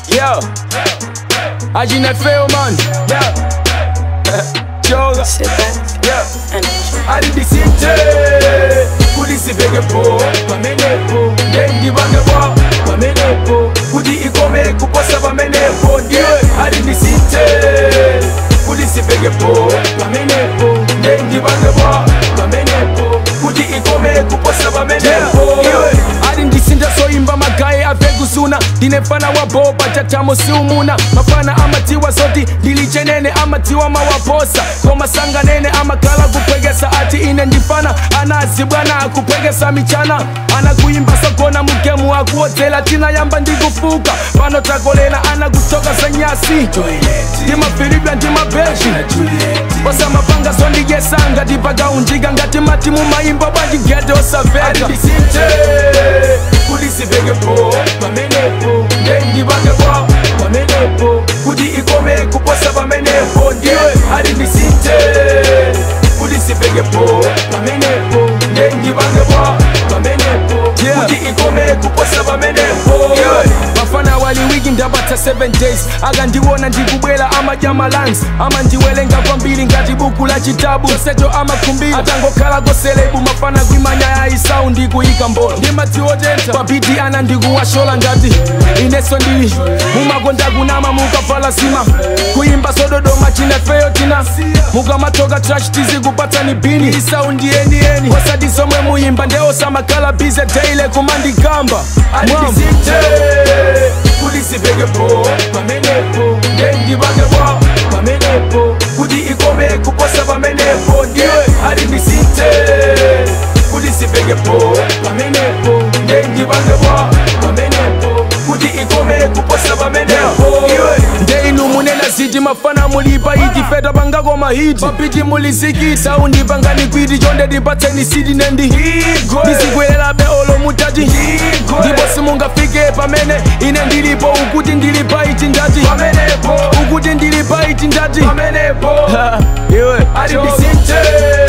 Yo, Agina fail man. Yo, Joga. Sit back Yo, and enjoy. I did the city. Police bege po, pamenepo. Dengi bange wa, pamenepo. Kudi ikome kuposa pamenepo. Yeah, I did the city. Police bege po, pamenepo. Dengi bange wa, pamenepo. Kudi ikome kuposa pamenepo. Yeah, I did the city so imba magaye avegusuna. Dinefana waboba chatamo siumuna. Mafana amatiwa soti dilichenene amatiwa mawaposa. Koma sanga nene amakala kupegesa ati ine ndifana. Anazi bwana kupegesa michana. Anakuimba sokona mukemu akuotela tina yamba ndikufuka. Pano takolela anakutoka sanyasi. Dima Filibia ndima beshi. Osa mapanga sondi gesanga. Dipaga unjiga ngati matimu maimba banji gede osaveka. Adibisite Kulisi bege po, pamenepo. Dengi bange wa, pamenepo. Kudi ikome kuposa pamenepo. Yeah, adibisite Kulisi bege po, pamenepo. Dengi bange wa, pamenepo. Kudi ikome kuposa pamenepo. Yeah, mafana wali wiki ndabata 7 days. Aga ndiwona ndikubwela ama jamalans. Ama ndiwelenga kwa mbili ngati buku la chitabu. Seto ama kumbili atango kala goselebu. Mafana gwimanya ya isau ndikuika mbolo. Ndima tiwotenta babidi ana ndikuwashola ngati ineso ndili mumagonda kunama mukafala sima. Kuimba sododoma chinefeyo tina. Muka matoka trash tizi kupata ni bini. Isau ndieni wasadisomwe muimba. Ndeosa makala bize daily kumandikamba. Adibisite Kulisi bege po, pamenepo. Dengi bange wa, pamenepo. Kudi ikome kuposa pamenepo. Yeah, adibisite Kulisi bege po, pamenepo. Dengi bange wa, pamenepo. Kudi ikome kuposa pamenepo. Yeah, ndeinu munena ziti mafana mulipa iti. Feta bangako mahiti papiti mulisiki. Saundi bangani kwiti jonde dipateni sidi nendi higo. Disigwela be olo mutati higo. Dibosi munga fike pamene ine ndilipo. Ukuti ndilipa iti ndati pamenepo. Ukuti ndilipa iti ndati pamenepo. Iwe adibisite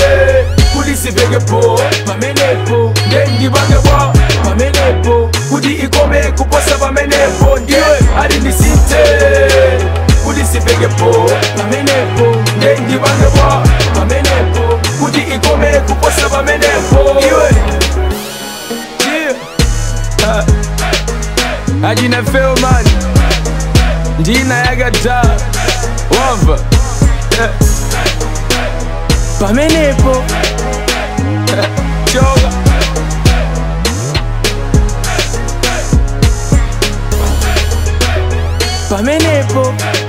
Kulisi bege po, pamenepo. Dengi bange wa, pamenepo. Kudi ikome kuposa pamenepo. Yeah, adibisite Kulisi bege po, pamenepo. Dengi bange wa, pamenepo. Kudi ikome kuposa pamenepo. Yeah, Agina fail man. Ndina yagata wava pamenepo. Joga pamenepo.